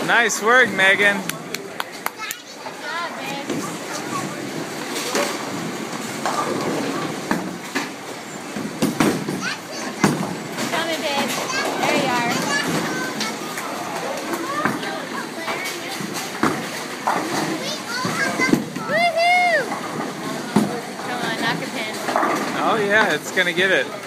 Nice work, Megan. Coming, babe. There you are. Woohoo! Come on, knock a pin. Oh yeah, it's gonna get it.